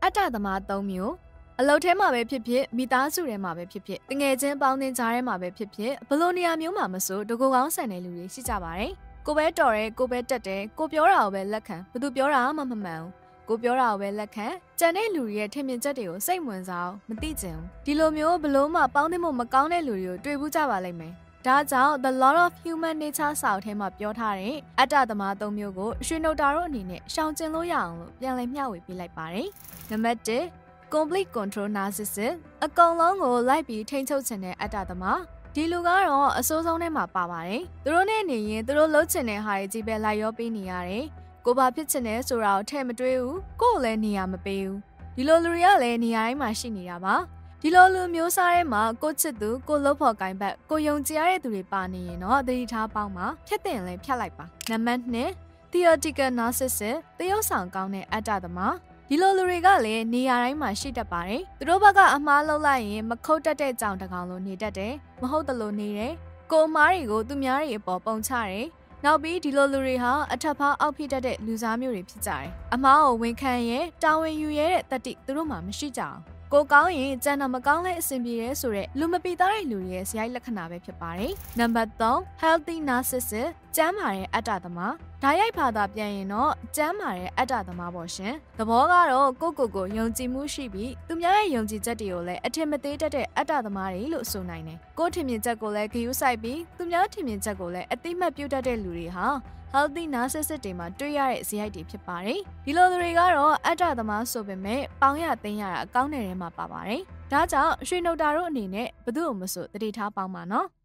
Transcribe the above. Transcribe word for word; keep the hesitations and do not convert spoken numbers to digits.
အတ္တသမားသုံးမျိုးအလုပ်ထဲမှာပဲဖြစ်ဖြစ်မိသားစုထဲမှာပဲဖြစ်ဖြစ်တငယ်ချင်းပေါင်းတင်ကြားထဲမှာပဲဖြစ်ဖြစ်ဘလို့နေရာမျိုးမှာမဆိုတကူကောင်းဆန်တဲ့လူတွေရှိကြပါတယ်ကိုပဲတော်တယ်ကိုပဲတက်တယ်ကိုပြောတာကိုပဲလက်ခံဘသူပြောတာမှမမှန်ဘူးကိုပြောတာကိုပဲလက်ခံကြံတဲ့လူတွေရဲ့ထင်မြင်ချက်တွေကိုစိတ်ဝင်စားအောင်မသိချင်ဘူးဒီလိုမျိုးဘလို့မှပေါင်းတင်ဖို့မကောင်းတဲ့လူတွေကိုတွေ့ဘူးကြပါလိမ့်မယ်ဒါကြောင့် The Law of Human Nature စာအုပ်ထဲမှာပြောထားတဲ့အတ္တသမားသုံးမျိုးကိုရွှေနှုတ်တာတို့အနေနဲ့ရှောင်ကျဉ်လို့ရအောင်လို့ပြန်လည်မျှဝေပေးလိုက်ပါတယ်နံပါတ်one complete control narcissist အကောင်လုံးကိုလိုက်ပြီးထိန်းချုပ်ခြင်းတဲ့အတ္တသမားဒီလူကတော့အစိုးဆုံးထဲမှာပါပါတယ်သူတို့နဲ့နေရင်သူတို့လှုပ်ချင်တဲ့ဟာတွေကြီးပဲလိုက်ရောပေးနေရတယ်ကိုဘာဖြစ်ချင်တယ်ဆိုတာကိုထဲ့မတွေးဘူးကို့ကိုလည်းနေရာမပေးဘူးဒီလိုလူတွေကလည်းနေရာတိုင်းမှာရှိနေတာပါဒီလိုလူမျိုးစားထဲမှာကိုချစ်သူကိုလှုပ်ဖို့ကိုင်ဘက်ကိုယုံကြည်ရတဲ့သူတွေပါနေရင်တော့သတိထားပေါင်းမှာဖြတ်တင်လဲဖြတ်လိုက်ပါနံပါတ်two theoretical narcissist တရုပ်ဆောင်ကောင်းတဲ့အတ္တသမားဒီလိုလူတွေကလည်းနေရာတိုင်းမှာရှိတတ်ပါတယ်သူတို့ဘက်ကအမှားလုပ်လိုက်ရင်မခုတ်တတ်တဲ့ကြောင်တကောင်လိုနေတတ်တယ်မဟုတ်တလို့နေတယ်ကိုအမားတွေကိုသူများတွေအပေါ်ပုံချတယ်နောက်ပြီးဒီလိုလူတွေဟာအထက်ဖားအောက်ဖိတတ်တဲ့လူစားမျိုးတွေဖြစ်ကြတယ်အမားကိုဝန်ခံရဲတာဝန်ယူရဲတဲ့တတိသူတို့မှမရှိကြအောင်ကိုကောင်းရင်ကြံတော့မကောင်းတဲ့အဆင်ပြေရဲဆိုတဲ့လူမပီသားတဲ့လူတွေရဲ့ဇယိုက်လက္ခဏာပဲဖြစ်ပါတယ်နံပါတ်three healthy narcissist ကျန်းမာတဲ့အတ္တသမားဓာတ်ရိုက်ဘာသာပြန်ရင်တော့ကျန်းမာတဲ့အတ္တသမားပေါ့ရှင်သဘောကတော့ကိုကိုကိုယုံကြည်မှုရှိပြီးသူများရဲ့ယုံကြည်ချက်တွေကိုလည်းအထင်မသေးတတ်တဲ့အတ္တသမားတွေလို့ဆိုနိုင်တယ်ကိုထင်မြင်ချက်ကိုလည်းဂရုစိုက်ပြီးသူများထင်မြင်ချက်ကိုလည်းအတိမတ်ပြုတ်တတ်တဲ့လူတွေဟာhealthy narcissist တွေမှာတွေ့ရတဲ့ဇယိုက်တွေဖြစ်ပါတယ်ဒီလိုလူတွေကတော့အတ္တသမားဆိုပေမဲ့ပေါင်းရသိမ်းရတာအကောင်းတဲ့ထဲမှာပါပါတယ်ဒါကြောင့်ရွှေနှုတ်တာတို့အနေနဲ့ဘသူ့ကိုမဆိုတတိထားပေါင်းပါနော်